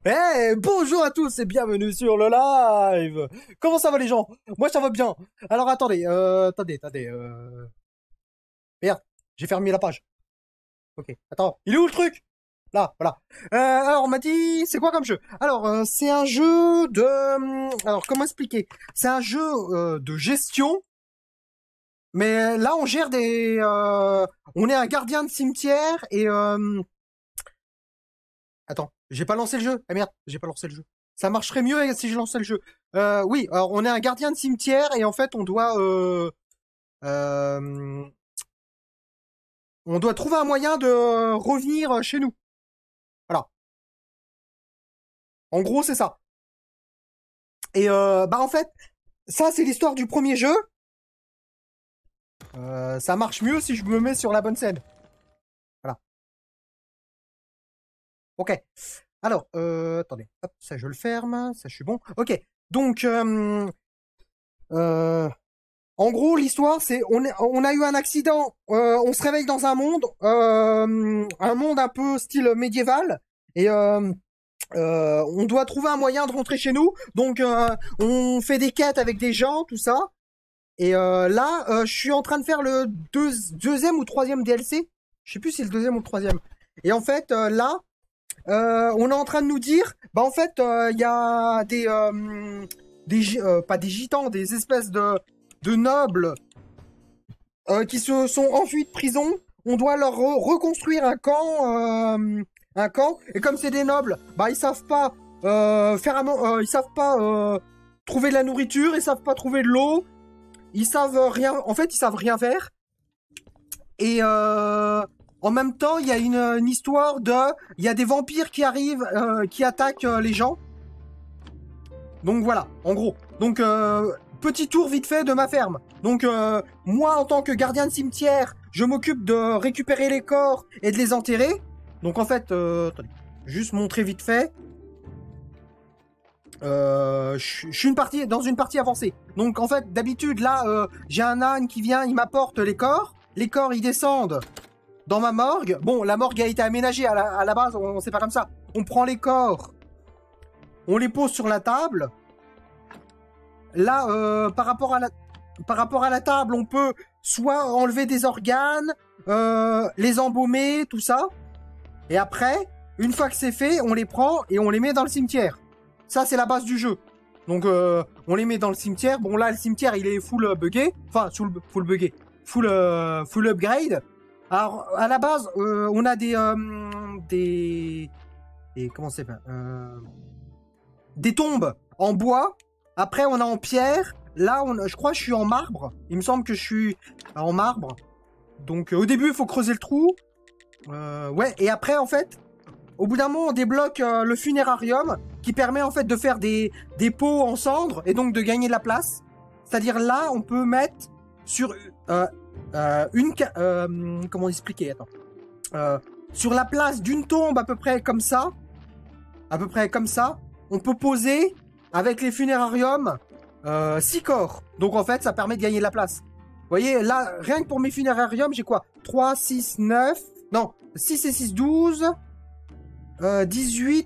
Bonjour à tous et bienvenue sur le live. Comment ça va les gens? Moi ça va bien. Alors attendez, Merde, j'ai fermé la page. Ok, attends, il est où le truc? Là, voilà. Alors on m'a dit, c'est quoi comme jeu? Alors c'est un jeu de... Alors comment expliquer? C'est un jeu de gestion, mais là on gère des... On est un gardien de cimetière et... Attends, j'ai pas lancé le jeu. Ah merde, j'ai pas lancé le jeu. Ça marcherait mieux si je lançais le jeu. Oui, alors on est un gardien de cimetière et en fait euh, on doit trouver un moyen de revenir chez nous. Voilà. En gros, c'est ça. Et bah en fait, ça c'est l'histoire du premier jeu. Ça marche mieux si je me mets sur la bonne scène. Voilà. Ok. Alors, attendez. Hop, ça je le ferme. Ça je suis bon. Ok. Donc, euh, en gros, l'histoire, c'est on a eu un accident, on se réveille dans un monde un peu style médiéval, et on doit trouver un moyen de rentrer chez nous. Donc, on fait des quêtes avec des gens, tout ça. Et là, je suis en train de faire le deuxième ou troisième DLC. Je sais plus si c'est le deuxième ou le troisième. Et en fait, là, on est en train de nous dire, bah en fait, il y a pas des gitans, des espèces de nobles qui se sont enfuis de prison. On doit leur reconstruire un camp. Et comme c'est des nobles, bah ils savent pas ils savent pas trouver de la nourriture, ils savent pas trouver de l'eau, ils savent rien. En fait, ils savent rien faire. Et en même temps, il y a une histoire il y a des vampires qui arrivent, qui attaquent les gens. Donc voilà, en gros. Donc petit tour vite fait de ma ferme. Donc moi, en tant que gardien de cimetière, je m'occupe de récupérer les corps et de les enterrer. Donc en fait, attendez, juste montrer vite fait. Je suis dans une partie avancée. Donc en fait, d'habitude là, j'ai un âne qui vient, il m'apporte les corps. Les corps, ils descendent dans ma morgue. Bon, la morgue a été aménagée à la base, c'est pas comme ça. On prend les corps, on les pose sur la table. Là, par rapport à la table, on peut soit enlever des organes, les embaumer, tout ça. Et après, une fois que c'est fait, on les prend et on les met dans le cimetière. Ça, c'est la base du jeu. Donc, on les met dans le cimetière. Bon, là, le cimetière, il est full buggé. Enfin, full buggé. Full upgrade. Alors, à la base, on a comment c'est fait des tombes en bois. Après, on a en pierre. Là, je crois que je suis en marbre. Il me semble que je suis en marbre. Donc, au début, il faut creuser le trou. Ouais, et après, en fait, au bout d'un moment, on débloque le funérarium qui permet en fait de faire des pots en cendres et donc de gagner de la place. C'est-à-dire là, on peut mettre sur comment expliquer? Attends. Sur la place d'une tombe à peu près comme ça, on peut poser avec les funérariums 6 corps. Donc en fait, ça permet de gagner de la place. Vous voyez, là, rien que pour mes funérariums, j'ai quoi? 3, 6, 9... Non, 6 et 6, 12... 18...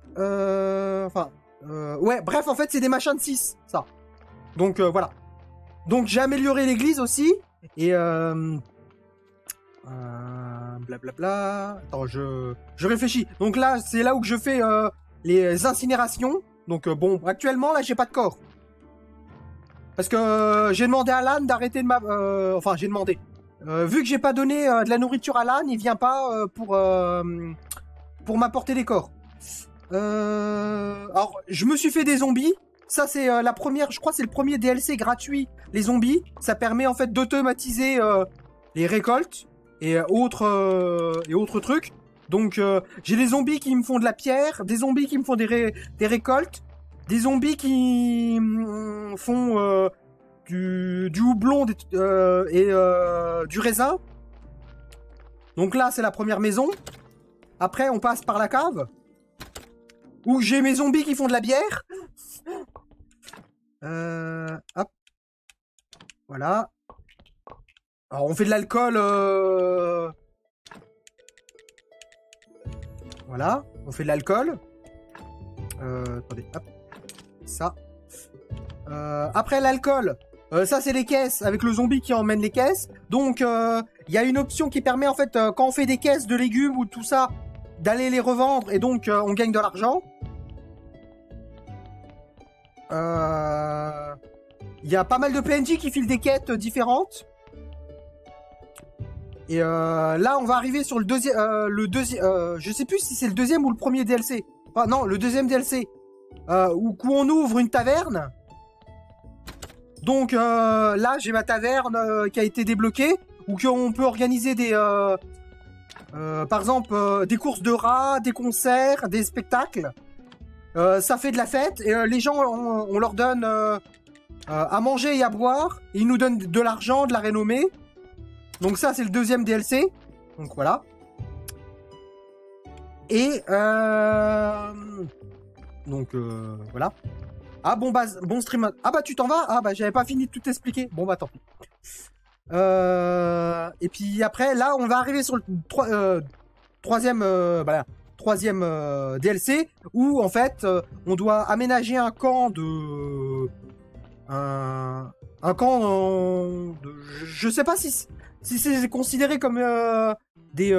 ouais, bref, en fait, c'est des machins de 6, ça. Donc voilà. Donc j'ai amélioré l'église aussi. Et blablabla. Attends, je réfléchis. Donc là, c'est là où je fais les incinérations. Donc bon, actuellement, là, j'ai pas de corps. Parce que j'ai demandé à l'âne d'arrêter de enfin, j'ai demandé. Vu que j'ai pas donné de la nourriture à l'âne, il vient pas pour m'apporter des corps. Alors, je me suis fait des zombies. Ça, c'est la première, je crois que c'est le premier DLC gratuit, les zombies. Ça permet en fait d'automatiser les récoltes et autres trucs. Donc, j'ai des zombies qui me font de la pierre, des zombies qui me font des récoltes, des zombies qui font du houblon et du raisin. Donc là, c'est la première maison. Après, on passe par la cave où j'ai mes zombies qui font de la bière. Hop. Voilà. Alors, on fait de l'alcool. Voilà. On fait de l'alcool. Attendez, hop. Ça. Après l'alcool, ça c'est les caisses avec le zombie qui emmène les caisses. Donc il y a une option qui permet en fait quand on fait des caisses de légumes ou tout ça d'aller les revendre et donc on gagne de l'argent. Il y a pas mal de PNJ qui filent des quêtes différentes. Et là on va arriver sur le deuxième, je sais plus si c'est le deuxième ou le premier DLC. Enfin non, le deuxième DLC. Où on ouvre une taverne. Donc là j'ai ma taverne qui a été débloquée. Où on peut organiser des par exemple des courses de rats, des concerts, des spectacles. Ça fait de la fête et les gens on leur donne à manger et à boire. Et ils nous donnent de l'argent, de la renommée. Donc ça c'est le deuxième DLC. Donc voilà. Et donc voilà. Ah bon bon stream. Ah bah tu t'en vas. Ah bah j'avais pas fini de tout expliquer. Bon bah tant pis. Et puis après là on va arriver sur le troisième DLC où en fait on doit aménager un camp de un camp de, je sais pas si c'est considéré comme des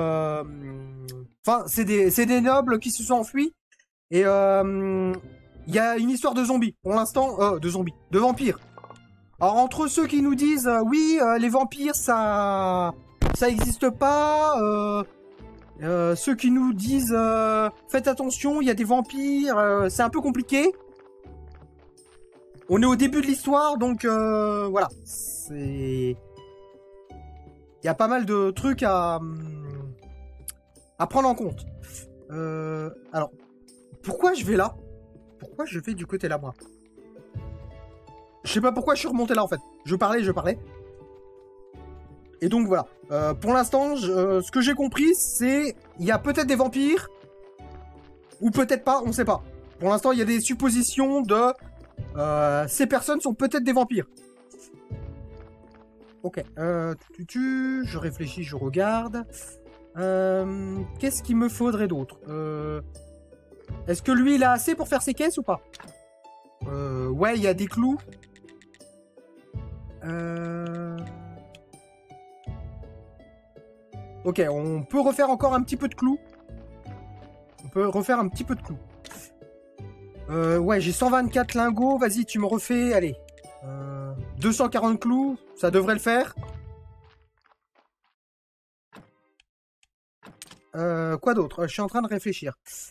enfin c'est des nobles qui se sont enfuis et il y a une histoire de zombies pour l'instant, de vampires. Alors entre ceux qui nous disent oui les vampires ça existe pas, ceux qui nous disent faites attention il y a des vampires, c'est un peu compliqué. On est au début de l'histoire donc voilà, c'est il y a pas mal de trucs à prendre en compte. Alors pourquoi je vais là? Pourquoi je vais du côté là, moi? Je sais pas pourquoi je suis remonté là, en fait. Je parlais. Et donc, voilà. Pour l'instant, ce que j'ai compris, c'est... Il y a peut-être des vampires. Ou peut-être pas, on sait pas. Pour l'instant, il y a des suppositions de... ces personnes sont peut-être des vampires. Ok. Je réfléchis, je regarde. Qu'est-ce qu'il me faudrait d'autre? Est-ce que lui, il a assez pour faire ses caisses ou pas? Ouais, il y a des clous. Ok, on peut refaire encore un petit peu de clous. Ouais, j'ai 124 lingots. Vas-y, tu me refais, allez. 240 clous, ça devrait le faire. Quoi d'autre? Je suis en train de réfléchir.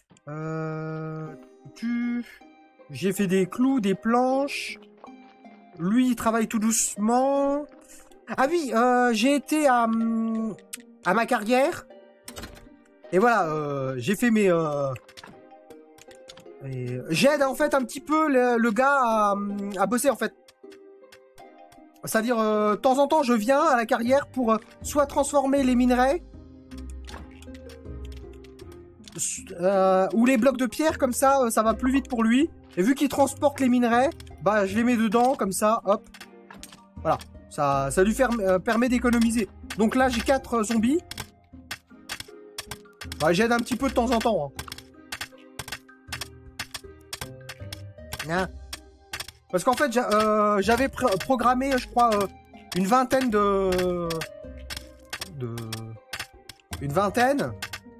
J'ai fait des clous, des planches. Lui, il travaille tout doucement. Ah oui, j'ai été à ma carrière. Et voilà, j'ai fait mes... J'aide en fait un petit peu le gars à bosser en fait. C'est-à-dire, de temps en temps, je viens à la carrière pour soit transformer les minerais... ou les blocs de pierre, comme ça, ça va plus vite pour lui. Et vu qu'il transporte les minerais, bah je les mets dedans, comme ça, hop. Voilà, ça lui permet d'économiser. Donc là, j'ai 4 zombies. Bah, j'aide un petit peu de temps en temps. Hein. Parce qu'en fait, j'avais programmé, je crois, une vingtaine Une vingtaine.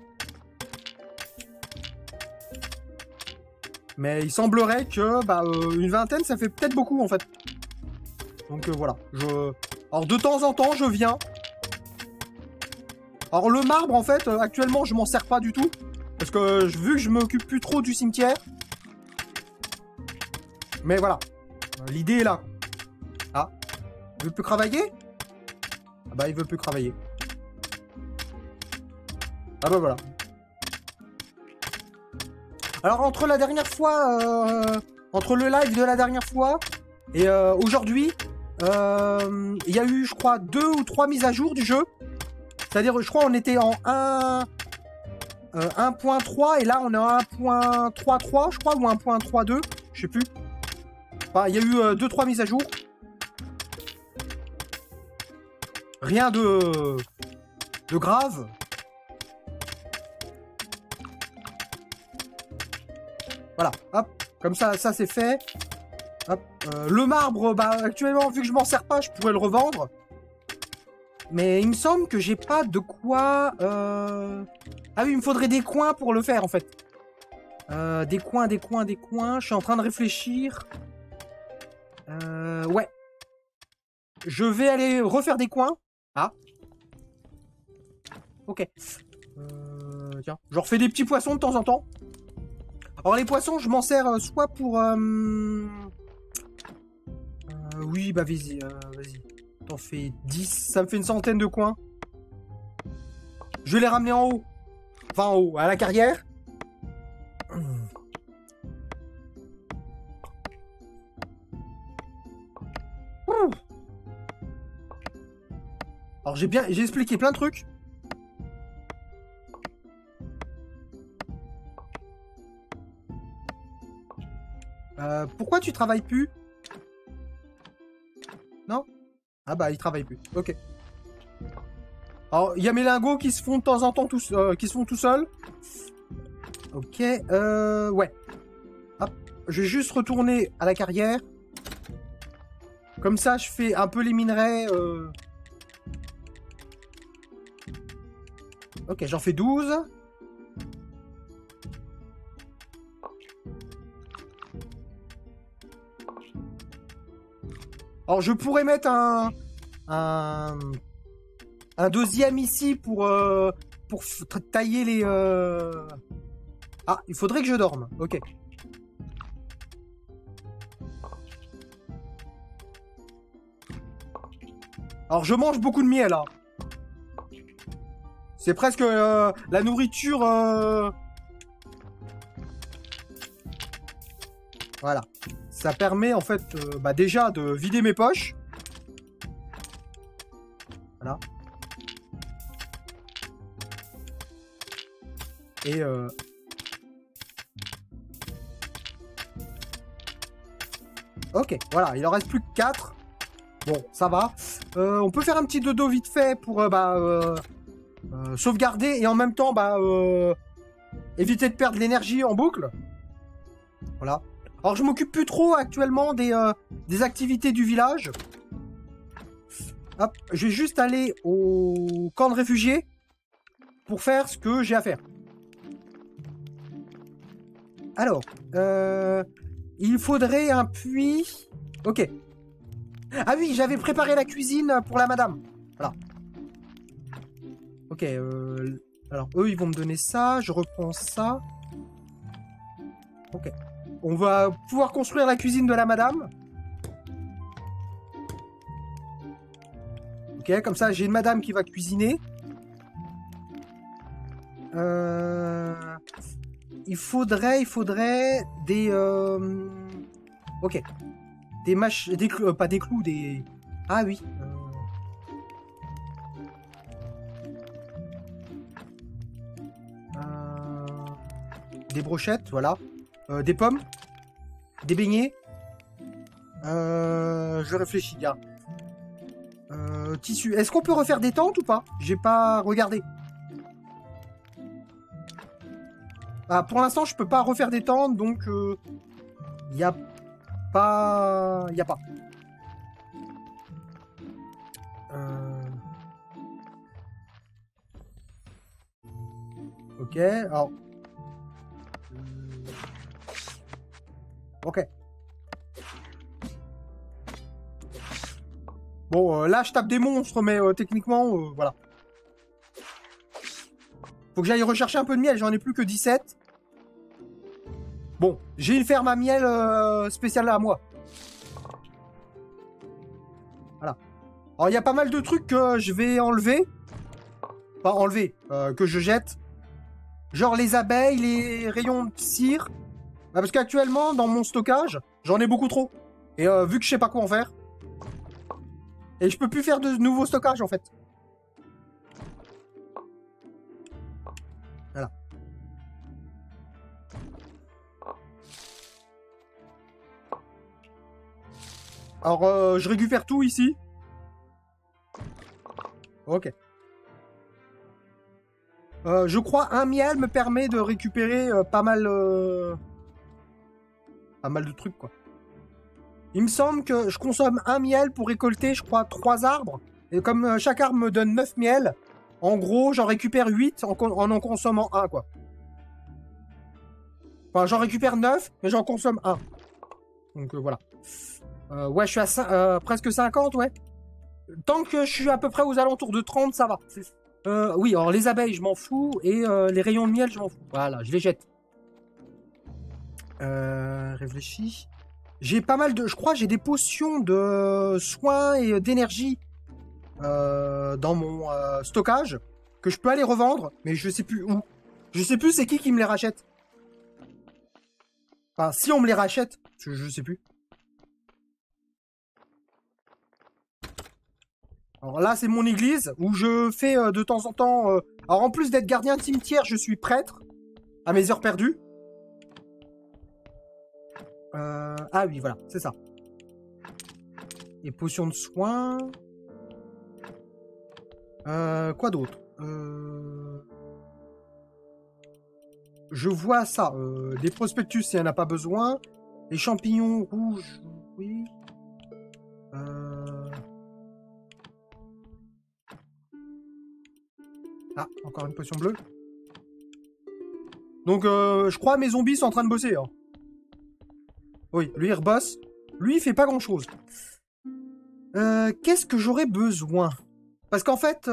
Mais il semblerait que une vingtaine, ça fait peut-être beaucoup en fait. Donc voilà. Alors de temps en temps, je viens. Alors le marbre, en fait, actuellement, je m'en sers pas du tout. Parce que vu que je m'occupe plus trop du cimetière. Mais voilà. L'idée est là. Ah. Il veut plus travailler? Ah bah il veut plus travailler. Ah bah voilà. Alors entre la dernière fois, entre le live de la dernière fois et aujourd'hui, il y a eu, je crois, 2 ou 3 mises à jour du jeu. C'est-à-dire, je crois, on était en 1.3 et là, on est en 1.33, je crois, ou 1.32, je sais plus. Enfin, il y a eu 2-3 mises à jour. Rien de grave. Voilà, hop, comme ça c'est fait. Hop, le marbre, bah actuellement, vu que je m'en sers pas, je pourrais le revendre. Mais il me semble que j'ai pas de quoi... Ah oui, il me faudrait des coins pour le faire, en fait. Des coins. Je suis en train de réfléchir. Ouais. Je vais aller refaire des coins. Ah. Ok. Tiens, je refais des petits poissons de temps en temps. Alors les poissons, je m'en sers soit pour... oui, bah vas-y. T'en fais 10. Ça me fait une centaine de coins. Je vais les ramener en haut. Enfin en haut, à la carrière. Alors j'ai expliqué plein de trucs. Pourquoi tu travailles plus? Non? Ah bah il travaille plus. Ok. Alors il y a mes lingots qui se font de temps en temps qui se font tout seuls. Ok. Ouais. Hop. Je vais juste retourner à la carrière. Comme ça je fais un peu les minerais. Ok, j'en fais 12. Alors je pourrais mettre un deuxième ici pour tailler les... Ah, il faudrait que je dorme. Ok. Alors je mange beaucoup de miel là. C'est presque la nourriture... Voilà. Ça permet en fait bah, déjà de vider mes poches. Voilà. Et ok, voilà, il en reste plus que 4. Bon, ça va. On peut faire un petit dodo vite fait pour sauvegarder et en même temps bah, éviter de perdre l'énergie en boucle. Voilà. Alors je m'occupe plus trop actuellement des activités du village. Hop, je vais juste aller au camp de réfugiés pour faire ce que j'ai à faire. Alors, il faudrait un puits. Ok. Ah oui, j'avais préparé la cuisine pour la madame. Voilà. Ok, alors eux ils vont me donner ça, je reprends ça. Ok. On va pouvoir construire la cuisine de la madame. Ok, comme ça j'ai une madame qui va cuisiner. Il faudrait des... Ok. Des clous, pas des clous, des... Ah oui. Des brochettes, voilà. Des pommes. Des beignets. Je réfléchis, gars. Tissu. Est-ce qu'on peut refaire des tentes ou pas? J'ai pas regardé. Ah, pour l'instant, je peux pas refaire des tentes, donc... Y a pas... Y a pas. Ok, alors... Ok. Bon, là, je tape des monstres, mais techniquement, voilà. Faut que j'aille rechercher un peu de miel, j'en ai plus que 17. Bon, j'ai une ferme à miel spéciale à moi. Voilà. Alors, il y a pas mal de trucs que je vais enlever. Enfin, enlever, que je jette. Genre les abeilles, les rayons de cire. Bah, parce qu'actuellement, dans mon stockage, j'en ai beaucoup trop. Et vu que je sais pas quoi en faire. Et je peux plus faire de nouveaux stockages, en fait. Voilà. Alors, je récupère tout ici. Ok. Je crois un miel me permet de récupérer pas mal... pas mal de trucs, quoi. Il me semble que je consomme un miel pour récolter, je crois, 3 arbres. Et comme chaque arbre me donne 9 miels, en gros, j'en récupère 8 en consommant un, quoi. Enfin, j'en récupère 9, mais j'en consomme un. Donc, voilà. Ouais, je suis à presque 50, ouais. Tant que je suis à peu près aux alentours de 30, ça va. Oui, alors les abeilles, je m'en fous. Et les rayons de miel, je m'en fous. Voilà, je les jette. Réfléchis. J'ai pas mal de... Je crois que j'ai des potions de soins et d'énergie dans mon stockage que je peux aller revendre, mais je sais plus où. Je sais plus c'est qui me les rachète. Enfin, si on me les rachète, je sais plus. Alors là, c'est mon église où je fais de temps en temps... Alors en plus d'être gardien de cimetière, je suis prêtre à mes heures perdues. Ah oui, voilà, c'est ça. Et potions de soins... quoi d'autre Je vois ça. Des prospectus, il n'y en a pas besoin. Les champignons rouges, oui. Ah, encore une potion bleue. Donc, je crois mes zombies sont en train de bosser. Hein. Oui, lui, il rebosse. Lui, il fait pas grand-chose. Qu'est-ce que j'aurais besoin? Parce qu'en fait...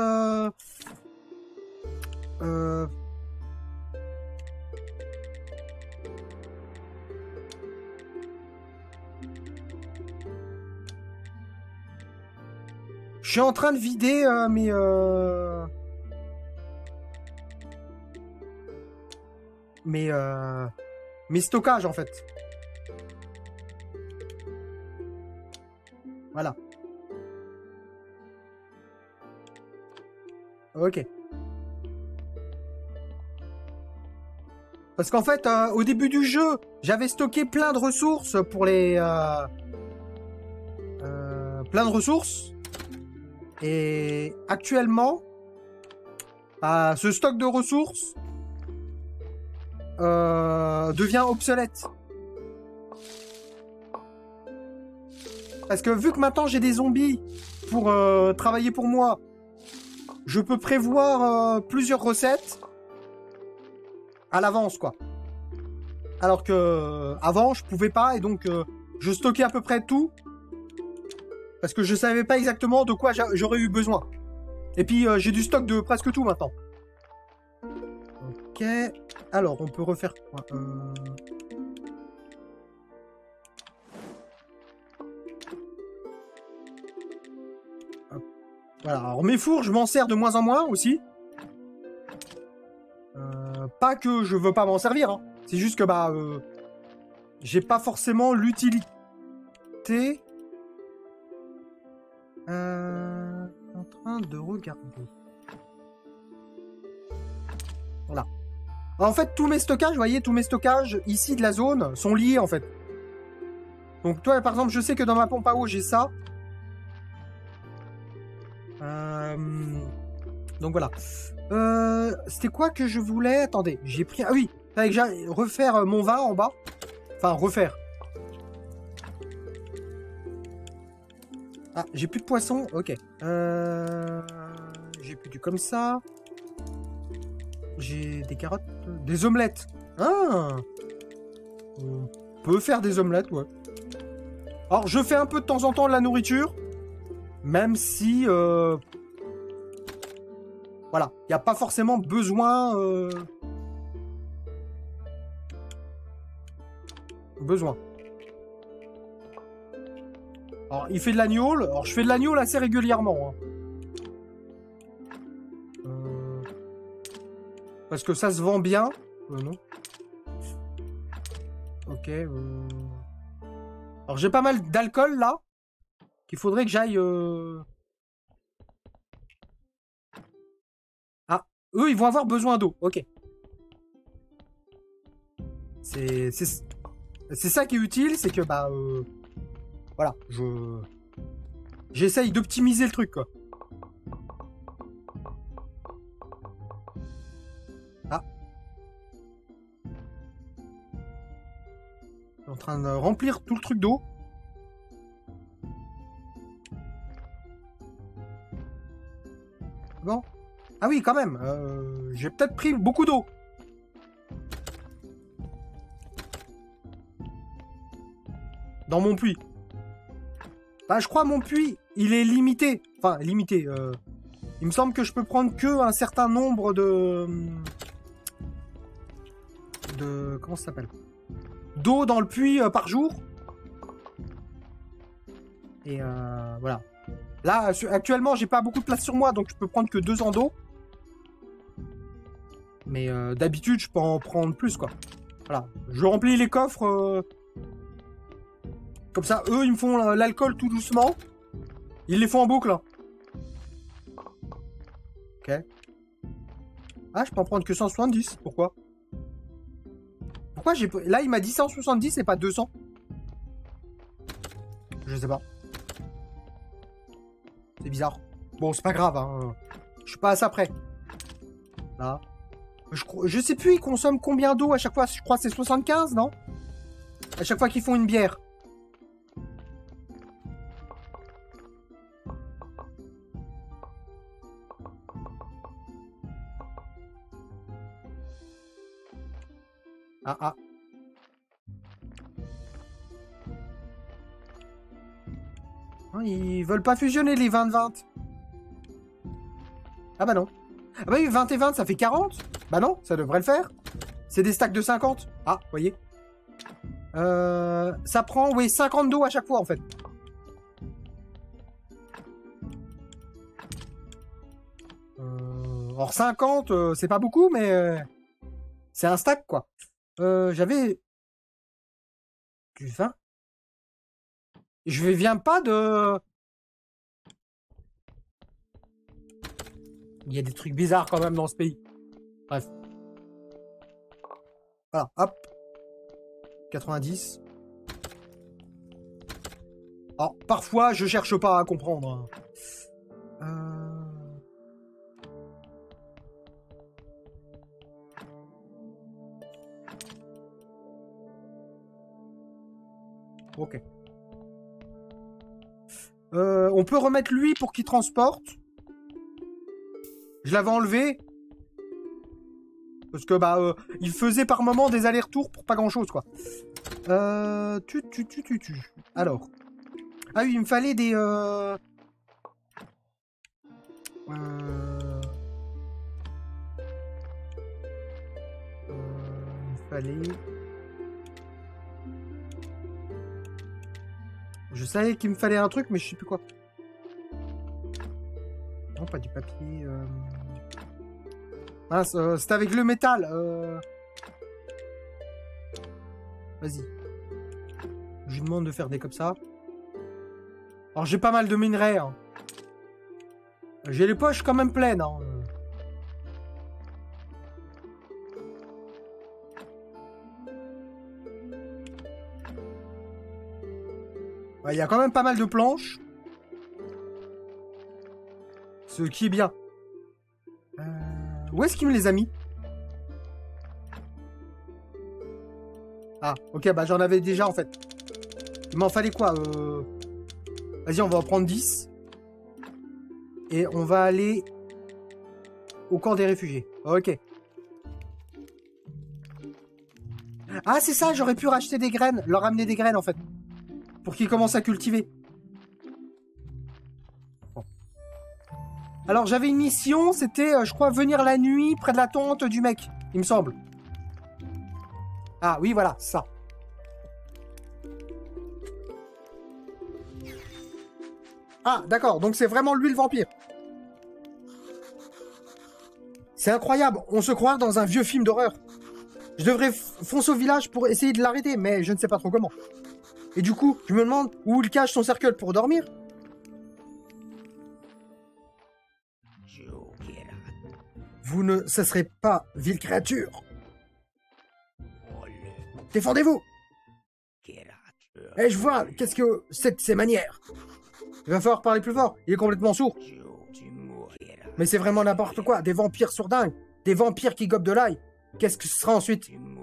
je suis en train de vider mes stockages, en fait. Voilà. Ok. Parce qu'en fait, au début du jeu, j'avais stocké plein de ressources pour les... plein de ressources. Et actuellement, ce stock de ressources devient obsolète. Parce que vu que maintenant j'ai des zombies pour travailler pour moi, je peux prévoir plusieurs recettes à l'avance, quoi. Alors que avant, je pouvais pas, et donc je stockais à peu près tout. Parce que je savais pas exactement de quoi j'aurais eu besoin. Et puis j'ai du stock de presque tout maintenant. Ok. Alors, on peut refaire quoi Voilà, alors mes fours, je m'en sers de moins en moins aussi. Pas que je veux pas m'en servir, hein. C'est juste que j'ai pas forcément l'utilité. En train de regarder. Voilà. En fait, tous mes stockages, vous voyez, tous mes stockages ici de la zone sont liés en fait. Donc toi, par exemple, je sais que dans ma pompe à eau, j'ai ça. Donc voilà. C'était quoi que je voulais? Attendez, j'ai pris... Ah oui, fallait que j'aille refaire mon vin en bas. Enfin, refaire. Ah, j'ai plus de poisson. Ok. J'ai plus du comme ça. J'ai des carottes. Des omelettes. Ah, on peut faire des omelettes, ouais. Alors, je fais un peu de temps en temps de la nourriture. Même si... voilà, il n'y a pas forcément besoin... Besoin. Alors, il fait de l'agneau. Alors, je fais de l'agneau assez régulièrement. Hein. Parce que ça se vend bien. Non. Ok. Alors, j'ai pas mal d'alcool, là. Qu'il faudrait que j'aille... Ah, eux, ils vont avoir besoin d'eau. Ok. C'est ça qui est utile, c'est que, voilà, j'essaye d'optimiser le truc, quoi. Ah. en train de remplir tout le truc d'eau. Bon. Ah oui, quand même. J'ai peut-être pris beaucoup d'eau. Dans mon puits. Bah, je crois mon puits, il est limité. Enfin, limité. Il me semble que je peux prendre que un certain nombre de... comment ça s'appelle? D'eau dans le puits par jour. Et voilà. Là, actuellement, j'ai pas beaucoup de place sur moi, donc je peux prendre que 2 ans d'eau. Mais d'habitude, je peux en prendre plus, quoi. Voilà. Je remplis les coffres. Comme ça, eux, ils me font l'alcool tout doucement. Ils les font en boucle. Ok. Ah, je peux en prendre que 170. Pourquoi? Pourquoi j'ai... Là, il m'a dit 170 et pas 200. Je sais pas. C'est bizarre. Bon, c'est pas grave, hein. Je suis pas à ça près. Là. Je sais plus, ils consomment combien d'eau à chaque fois. Je crois que c'est 75, non? À chaque fois qu'ils font une bière. Ah, ah. Non, ils veulent pas fusionner les 20-20. Ah bah non. Ah bah oui, 20 et 20, ça fait 40. Bah non, ça devrait le faire. C'est des stacks de 50. Ah, voyez. Ça prend, oui, 50 d'eau à chaque fois, en fait. Or, 50, c'est pas beaucoup, mais... c'est un stack, quoi. J'avais... du 20. Je viens pas de... Il y a des trucs bizarres quand même dans ce pays. Bref. Voilà, hop. 90. Alors, parfois, je cherche pas à comprendre. Ok. On peut remettre lui pour qu'il transporte. Je l'avais enlevé. Parce que, bah, il faisait par moment des allers-retours pour pas grand-chose, quoi. Alors. Ah oui, il me fallait des... il me fallait... Je savais qu'il me fallait un truc, mais je sais plus quoi. Non, pas du papier. Mince, c'est avec le métal. Vas-y. Je lui demande de faire des comme ça. Alors, j'ai pas mal de minerais. Hein. J'ai les poches quand même pleines. Hein. Il y a quand même pas mal de planches. Ce qui est bien. Où est-ce qu'il me les a mis? Ah, ok, bah j'en avais déjà en fait. Il m'en fallait quoi? Vas-y, on va en prendre 10. Et on va aller au camp des réfugiés. Ok. Ah, c'est ça, j'aurais pu racheter des graines, leur amener des graines en fait. Pour qu'ils commencent à cultiver. Bon. Alors, j'avais une mission, c'était, je crois, venir la nuit près de la tente du mec, il me semble. Ah, oui, voilà, ça. Ah, d'accord, donc c'est vraiment lui le vampire. C'est incroyable, on se croit dans un vieux film d'horreur. Je devrais foncer au village pour essayer de l'arrêter, mais je ne sais pas trop comment. Et du coup, je me demande où il cache son cercueil pour dormir. Vous ne cesserez pas, ville créature. Défendez-vous. Eh, je vois, qu'est-ce que c'est de ces manières? Il va falloir parler plus fort, il est complètement sourd. Mais c'est vraiment n'importe quoi, des vampires sourdingues, des vampires qui gobent de l'ail. Qu'est-ce que ce sera ensuite?